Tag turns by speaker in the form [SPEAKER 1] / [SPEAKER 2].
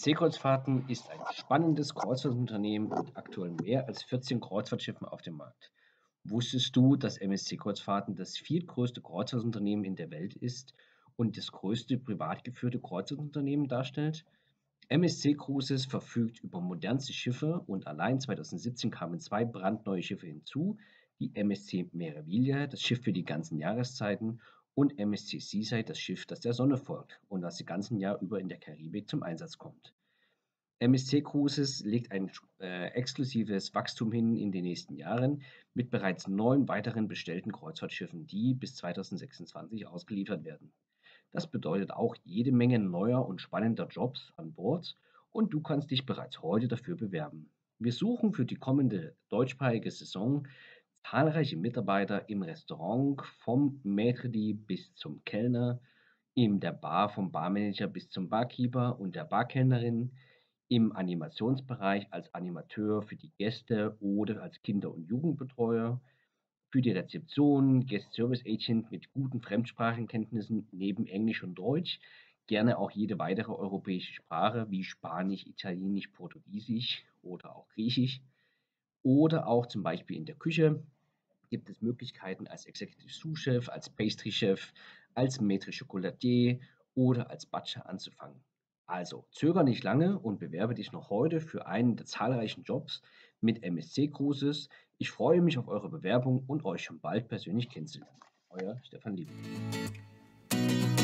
[SPEAKER 1] MSC-Kreuzfahrten ist ein spannendes Kreuzfahrtunternehmen mit aktuell mehr als 14 Kreuzfahrtschiffen auf dem Markt. Wusstest du, dass MSC-Kreuzfahrten das viertgrößte Kreuzfahrtunternehmen in der Welt ist und das größte privat geführte Kreuzfahrtunternehmen darstellt? MSC Cruises verfügt über modernste Schiffe und allein 2017 kamen zwei brandneue Schiffe hinzu, die MSC Meraviglia, das Schiff für die ganzen Jahreszeiten, und MSC Seaside, das Schiff, das der Sonne folgt und das das ganze Jahr über in der Karibik zum Einsatz kommt. MSC Cruises legt ein exklusives Wachstum hin in den nächsten Jahren mit bereits 9 weiteren bestellten Kreuzfahrtschiffen, die bis 2026 ausgeliefert werden. Das bedeutet auch jede Menge neuer und spannender Jobs an Bord und du kannst dich bereits heute dafür bewerben. Wir suchen für die kommende deutschsprachige Saison zahlreiche Mitarbeiter im Restaurant, vom Maître d' bis zum Kellner, in der Bar vom Barmanager bis zum Barkeeper und der Barkellnerin, im Animationsbereich als Animateur für die Gäste oder als Kinder- und Jugendbetreuer, für die Rezeption, Guest Service Agent mit guten Fremdsprachenkenntnissen neben Englisch und Deutsch, gerne auch jede weitere europäische Sprache wie Spanisch, Italienisch, Portugiesisch oder auch Griechisch. Oder auch zum Beispiel in der Küche gibt es Möglichkeiten als Executive Sous-Chef, als Pastry-Chef, als Maître Chocolatier oder als Butcher anzufangen. Also zögere nicht lange und bewerbe dich noch heute für einen der zahlreichen Jobs mit MSC Cruises. Ich freue mich auf eure Bewerbung und euch schon bald persönlich kennenzulernen. Euer Stefan Lieb.